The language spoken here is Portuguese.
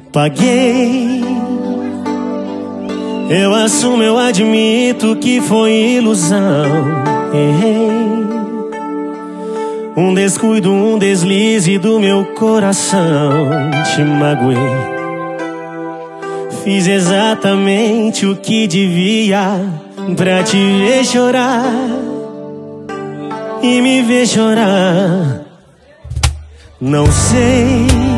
Paguei. Eu assumo, eu admito que foi ilusão. Errei. Um descuido, um deslize do meu coração. Te magoei. Fiz exatamente o que devia pra te ver chorar e me ver chorar. Não sei